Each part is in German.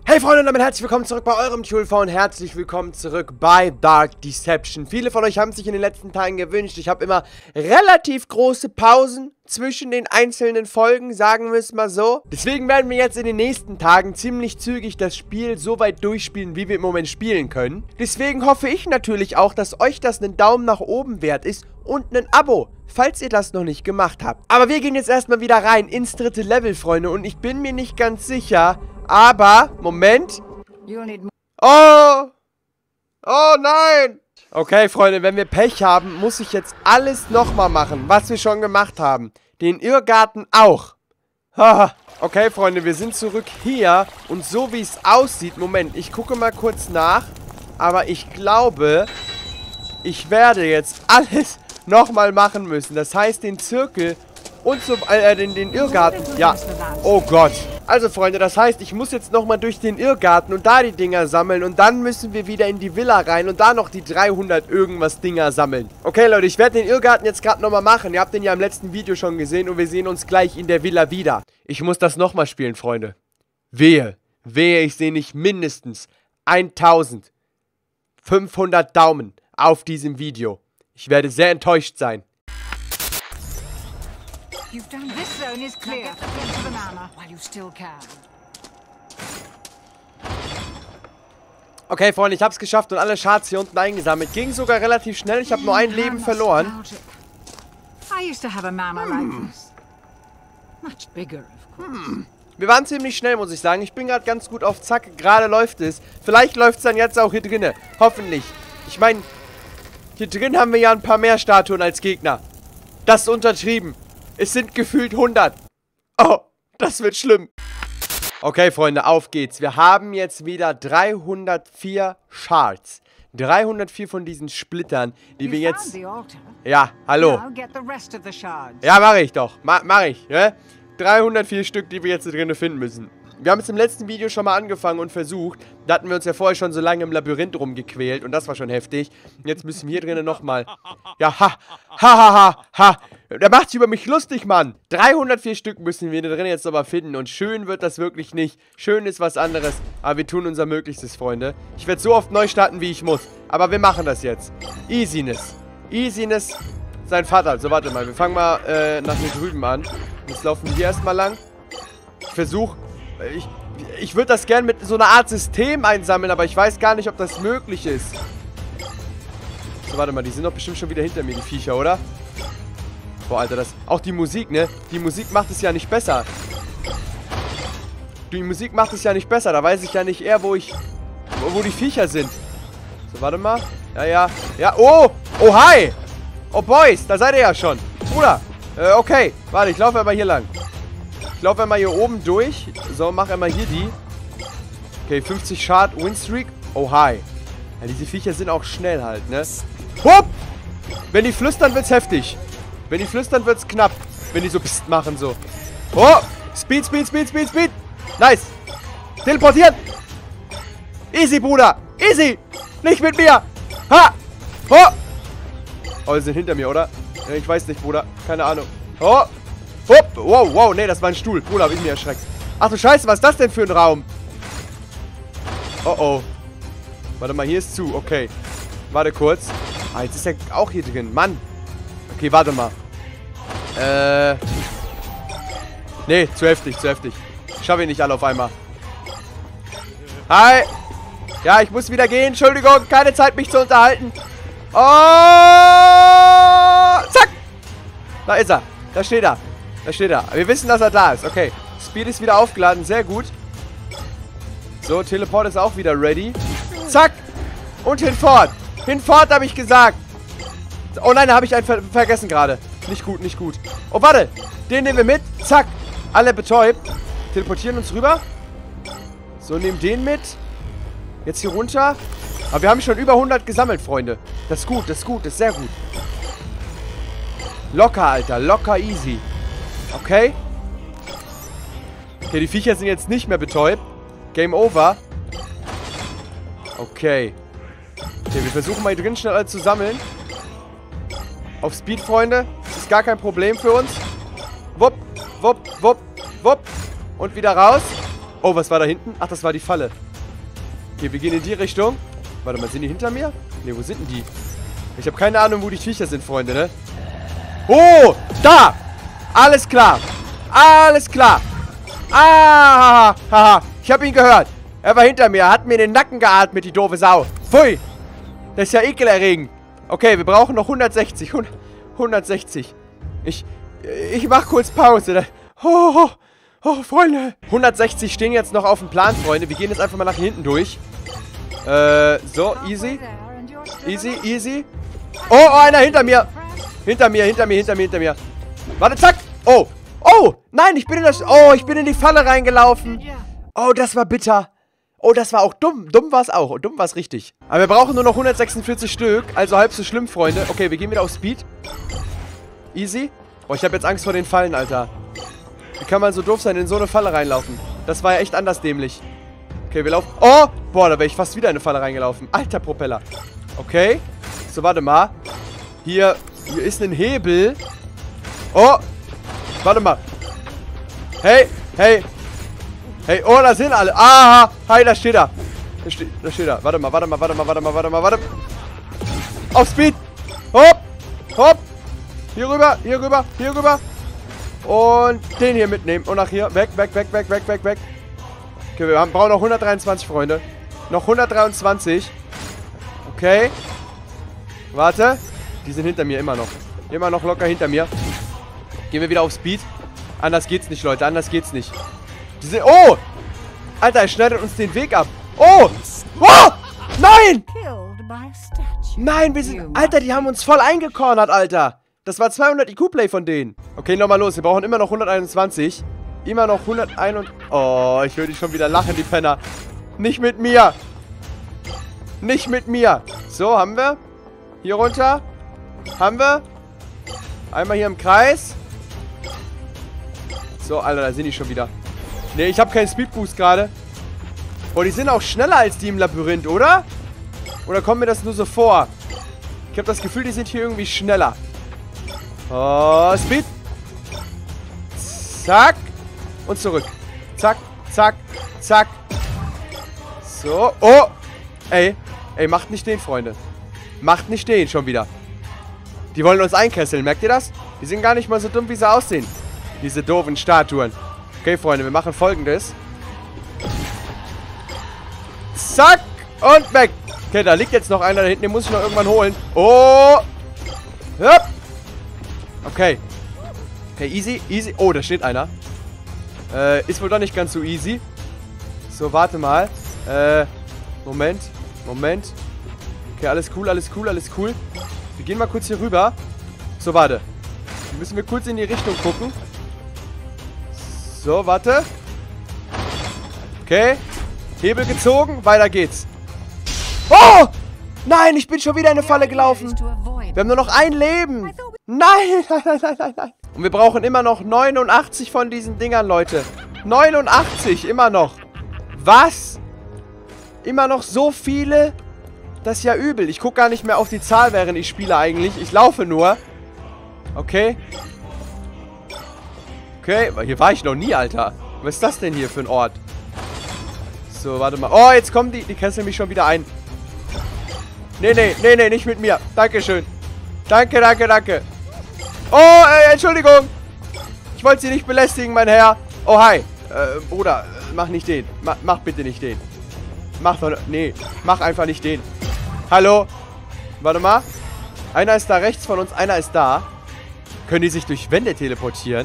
Hey Freunde und damit herzlich willkommen zurück bei eurem Tulfa und herzlich willkommen zurück bei Dark Deception. Viele von euch haben sich in den letzten Tagen gewünscht, ich habe immer relativ große Pausen zwischen den einzelnen Folgen, sagen wir es mal so. Deswegen werden wir jetzt in den nächsten Tagen ziemlich zügig das Spiel so weit durchspielen, wie wir im Moment spielen können. Deswegen hoffe ich natürlich auch, dass euch das einen Daumen nach oben wert ist und ein Abo, falls ihr das noch nicht gemacht habt. Aber wir gehen jetzt erstmal wieder rein ins dritte Level, Freunde, und ich bin mir nicht ganz sicher, aber, Moment. Oh! Oh nein! Okay, Freunde, wenn wir Pech haben, muss ich jetzt alles nochmal machen, was wir schon gemacht haben. Den Irrgarten auch. Haha. Okay, Freunde, wir sind zurück hier. Und so wie es aussieht, Moment, ich gucke mal kurz nach. Aber ich glaube, ich werde jetzt alles nochmal machen müssen. Das heißt, den Zirkel und so, den Irrgarten. Ja. Oh Gott. Also, Freunde, das heißt, ich muss jetzt nochmal durch den Irrgarten und da die Dinger sammeln. Und dann müssen wir wieder in die Villa rein und da noch die 300 irgendwas Dinger sammeln. Okay, Leute, ich werde den Irrgarten jetzt gerade nochmal machen. Ihr habt den ja im letzten Video schon gesehen und wir sehen uns gleich in der Villa wieder. Ich muss das nochmal spielen, Freunde. Wehe, ich sehe nicht mindestens 1500 Daumen auf diesem Video. Ich werde sehr enttäuscht sein. You've done this zone is clear. Get into the manor while you still can. Okay, Freunde, ich habe es geschafft und alle Shards hier unten eingesammelt. Ging sogar relativ schnell. Ich habe nur ein Leben verloren. I used to have a manor like this. Much bigger, of course. Wir waren ziemlich schnell, muss ich sagen. Ich bin gerade ganz gut auf Zack. Gerade läuft es. Vielleicht läuft es dann jetzt auch hier drinnen. Hoffentlich. Ich meine, hier drin haben wir ja ein paar mehr Statuen als Gegner. Das ist untertrieben. Es sind gefühlt 100. Oh, das wird schlimm. Okay, Freunde, auf geht's. Wir haben jetzt wieder 304 Shards. 304 von diesen Splittern, die wir jetzt... Ja, hallo. Ja, mache ich doch. Mache ich, ne? 304 Stück, die wir jetzt hier drin finden müssen. Wir haben es im letzten Video schon mal angefangen und versucht. Da hatten wir uns ja vorher schon so lange im Labyrinth rumgequält. Und das war schon heftig. Jetzt müssen wir hier drinnen nochmal... Ja, ha. Der macht sich über mich lustig, Mann. 304 Stück müssen wir da drin jetzt aber finden. Und schön wird das wirklich nicht. Schön ist was anderes. Aber wir tun unser Möglichstes, Freunde. Ich werde so oft neu starten, wie ich muss. Aber wir machen das jetzt. Easiness. Easiness sein Vater. So, warte mal. Wir fangen mal nach hier drüben an. Jetzt laufen wir hier erstmal lang. Ich versuche... Ich würde das gern mit so einer Art System einsammeln, aber ich weiß gar nicht, ob das möglich ist. So, warte mal, die sind doch bestimmt schon wieder hinter mir, die Viecher, oder? Boah, Alter, das... Auch die Musik, ne? Die Musik macht es ja nicht besser. Die Musik macht es ja nicht besser. Da weiß ich ja nicht eher, wo die Viecher sind. So, warte mal. Ja. Oh! Oh, hi! Oh, Boys, da seid ihr ja schon. Bruder. Okay. Warte, ich laufe einmal hier lang. Ich laufe einmal hier oben durch. So, mach einmal hier die. Okay, 50 Shard Winstreak. Oh, hi. Ja, diese Viecher sind auch schnell halt, ne? Hup! Wenn die flüstern, wird's heftig. Wenn die flüstern, wird's knapp. Wenn die so pst machen, so. Oh! Speed. Nice. Teleportieren. Easy, Bruder. Easy. Nicht mit mir. Ha! Oh! Oh, sie sind hinter mir, oder? Ja, ich weiß nicht, Bruder. Keine Ahnung. Oh! Hopp. Wow, nee, das war ein Stuhl. Bruder, hab ich mich erschreckt. Ach du Scheiße, was ist das denn für ein Raum? Oh. Warte mal, hier ist zu. Okay. Warte kurz. Ah, jetzt ist er auch hier drin. Mann. Okay, warte mal. Nee, zu heftig. Ich schaffe ihn nicht alle auf einmal. Hi. Ja, ich muss wieder gehen. Entschuldigung, keine Zeit, mich zu unterhalten. Oh. Zack. Da ist er. Da steht er. Wir wissen, dass er da ist. Okay. Speed ist wieder aufgeladen. Sehr gut. So, Teleport ist auch wieder ready. Zack. Und hinfort. Hinfort, habe ich gesagt. Oh nein, da habe ich einen vergessen gerade. Nicht gut. Oh, warte. Den nehmen wir mit. Zack. Alle betäubt. Teleportieren uns rüber. So, nehmen den mit. Jetzt hier runter. Aber wir haben schon über 100 gesammelt, Freunde. Das ist gut. Das ist sehr gut. Locker, Alter. Locker easy. Okay. Okay, die Viecher sind jetzt nicht mehr betäubt. Game over. Okay. Okay, wir versuchen mal hier drin schnell alle zu sammeln. Auf Speed, Freunde. Das ist gar kein Problem für uns. Wupp. Und wieder raus. Oh, was war da hinten? Ach, das war die Falle. Okay, wir gehen in die Richtung. Warte mal, sind die hinter mir? Ne, wo sind denn die? Ich habe keine Ahnung, wo die Viecher sind, Freunde, ne? Oh, da! Alles klar. Alles klar. Ah, haha. Ich habe ihn gehört. Er war hinter mir. Er hat mir in den Nacken geatmet, die doofe Sau. Pfui. Das ist ja ekelerregend. Okay, wir brauchen noch 160. 160. Ich mach kurz Pause. Oh, Freunde. 160 stehen jetzt noch auf dem Plan, Freunde. Wir gehen jetzt einfach mal nach hinten durch. So, easy. Easy, easy. Oh, einer hinter mir. Hinter mir. Warte, zack. Oh. Oh, nein, ich bin in die Falle reingelaufen. Oh, das war bitter. Oh, das war auch dumm. Dumm war es auch. Dumm war es richtig. Aber wir brauchen nur noch 146 Stück. Also halb so schlimm, Freunde. Okay, wir gehen wieder auf Speed. Easy. Oh, ich habe jetzt Angst vor den Fallen, Alter. Wie kann man so doof sein, in so eine Falle reinlaufen? Das war ja echt anders dämlich. Okay, wir laufen... Oh! Boah, da wäre ich fast wieder in eine Falle reingelaufen. Alter Propeller. Okay. So, warte mal. Hier ist ein Hebel. Oh! Warte mal. Hey! Oh, da sind alle. Aha! Hi, da steht er. Da steht er. Warte mal. Auf Speed! Hopp! Hier rüber. Und den hier mitnehmen. Und nach hier. Weg. Okay, wir brauchen noch 123, Freunde. Noch 123. Okay. Warte. Die sind hinter mir immer noch. Immer noch locker hinter mir. Gehen wir wieder auf Speed. Anders geht's nicht, Leute. Anders geht's nicht. Die sind... Oh! Alter, er schneidet uns den Weg ab. Oh! Oh! Nein! Nein, wir sind... Alter, die haben uns voll eingecornert, Alter. Das war 200 IQ-Play von denen. Okay, nochmal los. Wir brauchen immer noch 121. Immer noch 101. Oh, ich höre die schon wieder lachen, die Penner. Nicht mit mir. So, haben wir. Hier runter. Haben wir. Einmal hier im Kreis. So, Alter, da sind die schon wieder. Ne, ich habe keinen Speedboost gerade. Oh, die sind auch schneller als die im Labyrinth, oder? Oder kommt mir das nur so vor? Ich habe das Gefühl, die sind hier irgendwie schneller. Oh, Speed. Zack. Und zurück. Zack. So. Oh. Ey, macht nicht den, Freunde. Macht nicht den schon wieder. Die wollen uns einkesseln, merkt ihr das? Die sind gar nicht mal so dumm, wie sie aussehen. Diese doofen Statuen. Okay, Freunde, wir machen Folgendes. Zack. Und weg. Okay, da liegt jetzt noch einer da hinten. Den muss ich noch irgendwann holen. Oh. Hopp. Okay. Okay, easy. Oh, da steht einer. Ist wohl doch nicht ganz so easy. So, warte mal. Moment. Okay, alles cool. Wir gehen mal kurz hier rüber. So, warte. Müssen wir kurz in die Richtung gucken. So, warte. Okay. Hebel gezogen. Weiter geht's. Oh! Nein, ich bin schon wieder in eine Falle gelaufen. Wir haben nur noch ein Leben. Nein. Und wir brauchen immer noch 89 von diesen Dingern, Leute. 89, immer noch. Was? Immer noch so viele? Das ist ja übel. Ich gucke gar nicht mehr auf die Zahl, während ich spiele eigentlich. Ich laufe nur. Okay. Okay, hier war ich noch nie, Alter. Was ist das denn hier für ein Ort? So, warte mal. Oh, jetzt kommen die kesseln mich schon wieder ein. Nee, nicht mit mir. Dankeschön. Danke. Oh, Entschuldigung. Ich wollte Sie nicht belästigen, mein Herr. Oh, hi. Bruder, mach nicht den. Mach bitte nicht den. Mach einfach nicht den. Hallo? Warte mal. Einer ist da rechts von uns, einer ist da. Können die sich durch Wände teleportieren?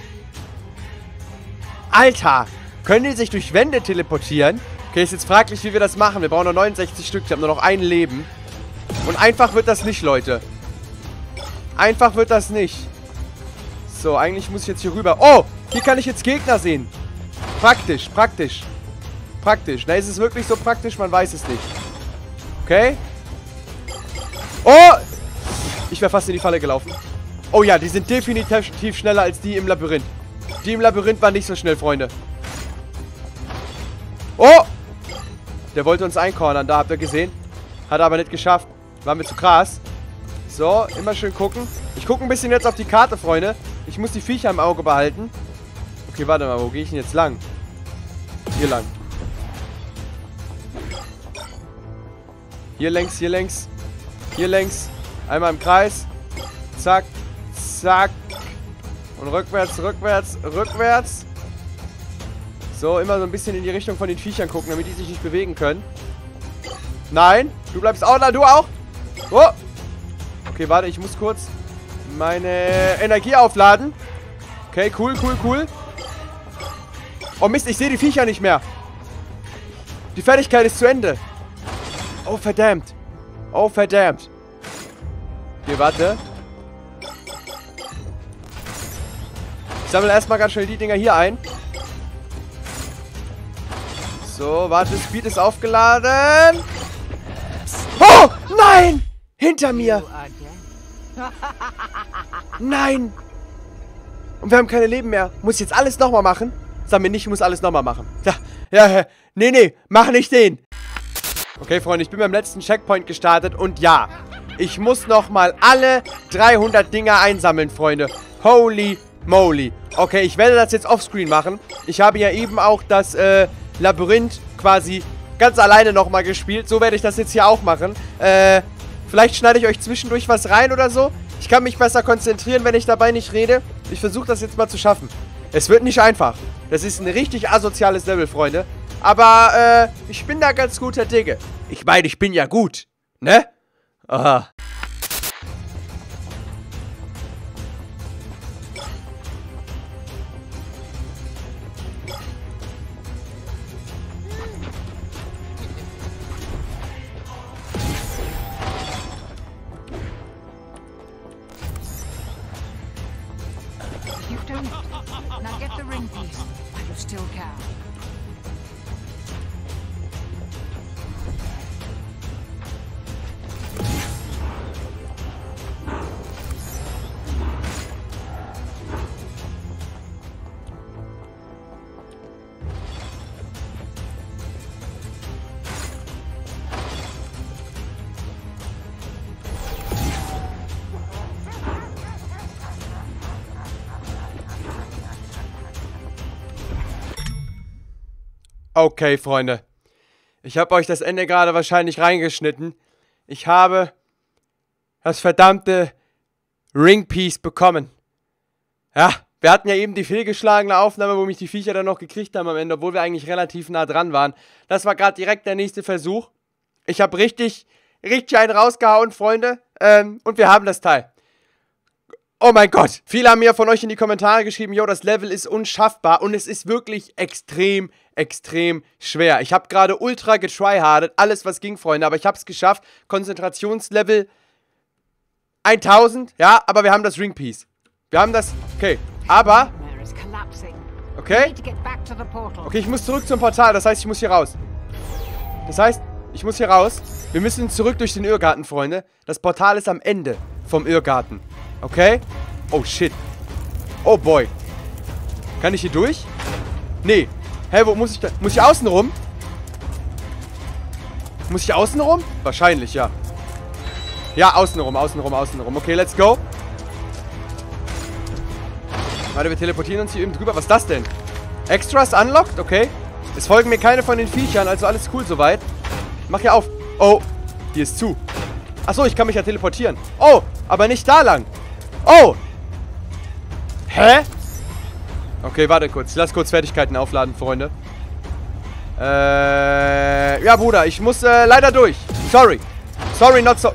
Alter! Können die sich durch Wände teleportieren? Okay, ist jetzt fraglich, wie wir das machen. Wir brauchen noch 69 Stück. Ich habe nur noch ein Leben. Und einfach wird das nicht, Leute. Einfach wird das nicht. So, eigentlich muss ich jetzt hier rüber. Oh! Hier kann ich jetzt Gegner sehen. Praktisch. Na, ist es wirklich so praktisch? Man weiß es nicht. Okay. Oh! Ich wäre fast in die Falle gelaufen. Oh ja, die sind definitiv schneller als die im Labyrinth. Die im Labyrinth waren nicht so schnell, Freunde. Oh! Der wollte uns eincornern, da habt ihr gesehen. Hat er aber nicht geschafft. War mir zu krass. So, immer schön gucken. Ich gucke ein bisschen jetzt auf die Karte, Freunde. Ich muss die Viecher im Auge behalten. Okay, warte mal, wo gehe ich denn jetzt lang? Hier lang. Hier längs, hier längs. Hier längs. Einmal im Kreis. Zack. Zack. Und rückwärts, rückwärts, rückwärts. So, immer so ein bisschen in die Richtung von den Viechern gucken, damit die sich nicht bewegen können. Nein. Du bleibst auch da, du auch. Oh. Okay, warte, ich muss kurz meine Energie aufladen. Okay, cool, cool, cool. Oh Mist, ich sehe die Viecher nicht mehr. Die Fertigkeit ist zu Ende. Oh, verdammt. Oh, verdammt. Okay, warte. Ich sammle erstmal ganz schnell die Dinger hier ein. So, warte, Speed ist aufgeladen. Oh, nein! Hinter mir. Nein. Und wir haben keine Leben mehr. Muss ich jetzt alles nochmal machen? Sag mir nicht, ich muss alles nochmal machen. Ja, nee, mach nicht den. Okay, Freunde, ich bin beim letzten Checkpoint gestartet und ja, ich muss nochmal alle 300 Dinger einsammeln, Freunde. Holy moly. Okay, ich werde das jetzt offscreen machen. Ich habe ja eben auch das Labyrinth quasi ganz alleine nochmal gespielt. So werde ich das jetzt hier auch machen. Vielleicht schneide ich euch zwischendurch was rein oder so. Ich kann mich besser konzentrieren, wenn ich dabei nicht rede. Ich versuche das jetzt mal zu schaffen. Es wird nicht einfach. Das ist ein richtig asoziales Level, Freunde. Aber, ich bin da ganz guter Dinge. Ich meine, ich bin ja gut. Ne? Aha. You've done it. Now get the ring piece. You still can. Okay, Freunde. Ich habe euch das Ende gerade wahrscheinlich reingeschnitten. Ich habe das verdammte Ringpiece bekommen. Ja, wir hatten ja eben die fehlgeschlagene Aufnahme, wo mich die Viecher dann noch gekriegt haben am Ende, obwohl wir eigentlich relativ nah dran waren. Das war gerade direkt der nächste Versuch. Ich habe richtig einen rausgehauen, Freunde. Und wir haben das Teil. Oh mein Gott. Viele haben mir von euch in die Kommentare geschrieben, jo, das Level ist unschaffbar. Und es ist wirklich extrem schwer. Ich habe gerade ultra getryhardet. Alles, was ging, Freunde. Aber ich habe es geschafft. Konzentrationslevel 1000. Ja, aber wir haben das Ringpiece. Wir haben das... Okay. Aber... Okay. Okay, ich muss zurück zum Portal. Das heißt, ich muss hier raus. Wir müssen zurück durch den Irrgarten, Freunde. Das Portal ist am Ende vom Irrgarten. Okay? Oh, shit. Oh, boy. Kann ich hier durch? Nee. Hä, wo muss ich da? Muss ich außen rum? Muss ich außen rum? Wahrscheinlich, ja. Ja, außen rum. Okay, let's go. Warte, wir teleportieren uns hier eben drüber. Was ist das denn? Extras unlocked? Okay. Es folgen mir keine von den Viechern, also alles cool soweit. Mach hier auf. Oh, hier ist zu. Achso, ich kann mich ja teleportieren. Oh, aber nicht da lang. Oh! Hä? Okay, warte kurz. Ich lass kurz Fertigkeiten aufladen, Freunde. Ja, Bruder, ich muss leider durch. Sorry. Sorry, not so...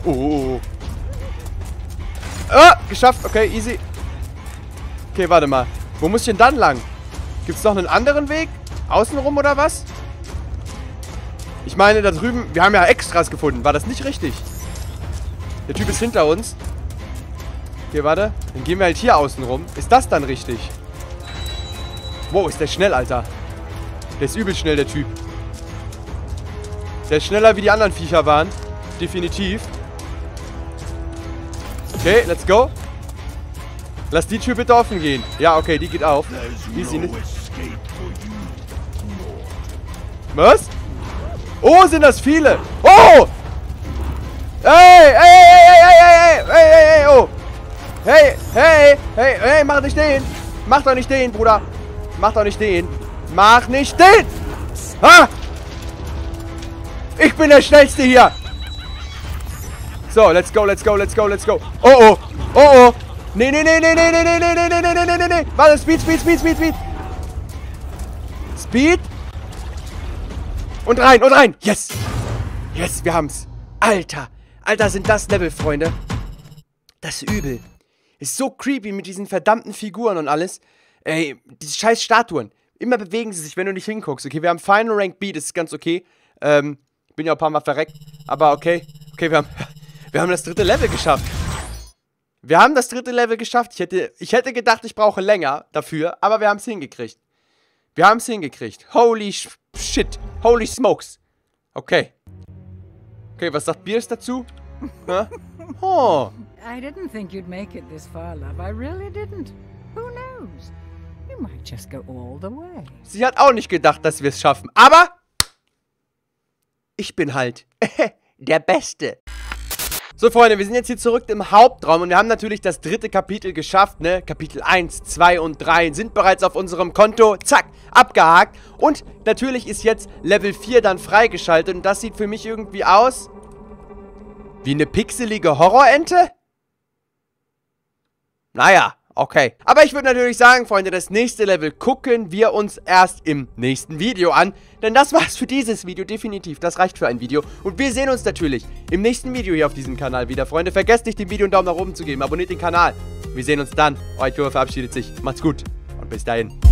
geschafft. Okay, easy. Okay, warte mal. Wo muss ich denn dann lang? Gibt's noch einen anderen Weg? Außenrum oder was? Ich meine, da drüben... Wir haben ja Extras gefunden. War das nicht richtig? Der Typ ist hinter uns. Okay, warte. Dann gehen wir halt hier außen rum. Ist das dann richtig? Wow, ist der schnell, Alter. Der ist übel schnell, der Typ. Der ist schneller, wie die anderen Viecher waren. Definitiv. Okay, let's go. Lass die Tür bitte offen gehen. Ja, okay, die geht auf. Easy nicht. Was? Oh, sind das viele. Oh! Hey, oh! Hey, mach nicht den! Mach doch nicht den, Bruder! Mach doch nicht den! Mach nicht den! Ah! Ich bin der Schnellste hier. So, let's go, let's go, let's go, let's go. Oh, oh. Oh, oh. Nee, nee, nee, nee, nee, nee, nee, nee, nee, nee, nee, nee, nee, nee. Warte, Speed, Speed, Speed, Speed, Speed. Speed. Und rein, und rein. Yes. Yes, wir haben's. Alter. Alter, sind das Level, Freunde. Das ist übel. Ist so creepy mit diesen verdammten Figuren und alles. Ey, diese scheiß Statuen. Immer bewegen sie sich, wenn du nicht hinguckst. Okay, wir haben Final Rank B, das ist ganz okay. Bin ja ein paar Mal verreckt. Aber okay. Okay, wir haben das 3. Level geschafft. Wir haben das 3. Level geschafft. Ich hätte gedacht, ich brauche länger dafür. Aber wir haben es hingekriegt. Wir haben es hingekriegt. Holy shit. Holy smokes. Okay. Okay, was sagt Beers dazu? Oh. I didn't think you'd make it this far, love. I really didn't. Who knows? You might just go all the way. Sie hat auch nicht gedacht, dass wir es schaffen. Aber ich bin halt der Beste. So, Freunde, wir sind jetzt hier zurück im Hauptraum und wir haben natürlich das 3. Kapitel geschafft, ne? Kapitel 1, 2 und 3 sind bereits auf unserem Konto. Zack, abgehakt. Und natürlich ist jetzt Level 4 dann freigeschaltet und das sieht für mich irgendwie aus wie eine pixelige Horrorente? Naja, okay. Aber ich würde natürlich sagen, Freunde, das nächste Level gucken wir uns erst im nächsten Video an. Denn das war's für dieses Video, definitiv. Das reicht für ein Video. Und wir sehen uns natürlich im nächsten Video hier auf diesem Kanal wieder, Freunde. Vergesst nicht, dem Video einen Daumen nach oben zu geben. Abonniert den Kanal. Wir sehen uns dann. Euer Tür verabschiedet sich. Macht's gut und bis dahin.